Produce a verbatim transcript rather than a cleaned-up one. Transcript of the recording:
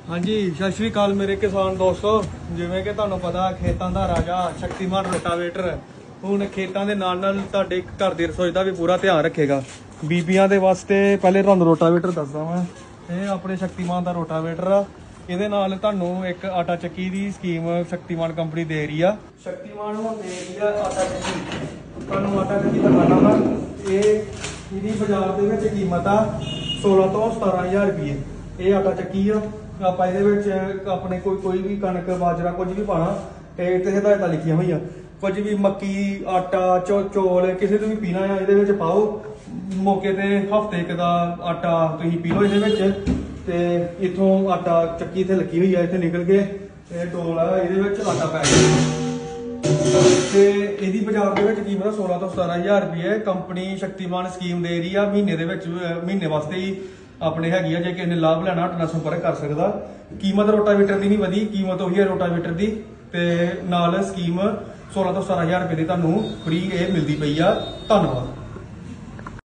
हाँ जी सत श्री अकाल मेरे किसान दोस्तों, जिवें कि तुहानूं पता खेतां दा राजा शक्तिमान रोटावेटर हुण खेतां दे नाल नाल तुहाडे घर दी रसोई दा भी पूरा ध्यान रखेगा। बीबियां दे वास्ते पहले तुहानूं रोटावेटर दसदा वां। ये अपने शक्तिमान दा रोटावेटर आ। ਇਹਦੇ ਨਾਲ ਤੁਹਾਨੂੰ ਇੱਕ ਆਟਾ ਚੱਕੀ ਦੀ ਸਕੀਮ ਸ਼ਕਤੀਮਾਨ ਕੰਪਨੀ ਦੇ ਰਹੀ ਆ। ਸ਼ਕਤੀਮਾਨ ਹੁਣ ਦੇ ਰਹੀ ਆ ਆਟਾ ਚੱਕੀ। ਤੁਹਾਨੂੰ ਆਟਾ ਚੱਕੀ ਦਿਖਾਣਾ ਵਾ। ਇਹ ਇਹਦੀ ਬਾਜ਼ਾਰ ਦੇ ਵਿੱਚ ਕੀਮਤ ਆ सोलह ਤੋਂ सतारह हज़ार ਰੁਪਏ। ਇਹ ਆਟਾ ਚੱਕੀ ਆ। ਆਪਾਂ ਇਹਦੇ ਵਿੱਚ ਆਪਣੇ ਕੋਈ ਕੋਈ ਵੀ ਕਣਕ ਬਾਜਰਾ ਕੁਝ ਵੀ ਪਾਣਾ ਤੇ ਇੱਥੇ ਹਦਾਇਤਾਂ ਲਿਖੀਆਂ ਹੋਈਆਂ। ਕੁਝ ਵੀ ਮੱਕੀ ਆਟਾ ਚੋ ਚੌਲ ਕਿਸੇ ਤੋਂ ਵੀ ਪੀਣਾ ਆ ਇਹਦੇ ਵਿੱਚ ਪਾਓ। ਮੌਕੇ ਤੇ ਹਫ਼ਤੇ ਇੱਕ ਦਾ ਆਟਾ ਤੁਸੀਂ ਪੀ ਲਓ ਇਹਦੇ ਵਿੱਚ। ਤੇ ਇਥੋਂ ਆਟਾ ਚੱਕੀ ਤੇ ਲੱਗੀ ਹੋਈ ਆ। ਇੱਥੇ ਨਿਕਲ ਕੇ ਇਹ ਡੋਲ ਆ ਇਹਦੇ ਵਿੱਚ ਆਟਾ ਪੈ ਗਿਆ ਤੇ ਇਹਦੀ ਬਾਜ਼ਾਰ ਦੇ ਵਿੱਚ ਕੀਮਤ सोलह ਤੋਂ सतारह हज़ार ਰੁਪਏ। ਕੰਪਨੀ ਸ਼ਕਤੀਮਾਨ ਸਕੀਮ ਦੇ ਰਹੀ ਆ ਮਹੀਨੇ ਦੇ ਵਿੱਚ ਮਹੀਨੇ ਵਾਸਤੇ ਹੀ ਆਪਣੇ ਹੈਗੀ ਆ। ਜੇ ਕਿਸੇ ਨੇ ਲਾਭ ਲੈਣਾ ਤੁਹਾਡਾ ਸੰਪਰਕ ਕਰ ਸਕਦਾ। ਕੀਮਤ ਰੋਟਾਵੇਟਰ ਦੀ ਨਹੀਂ ਵਧੀ, ਕੀਮਤ ਉਹੀ ਹੈ ਰੋਟਾਵੇਟਰ ਦੀ ਤੇ ਨਾਲ ਸਕੀਮ सोलह ਤੋਂ सतारह हज़ार ਰੁਪਏ ਦੀ ਤੁਹਾਨੂੰ ਫ੍ਰੀ ਇਹ ਮਿਲਦੀ ਪਈ ਆ। ਧੰਨਵਾਦ।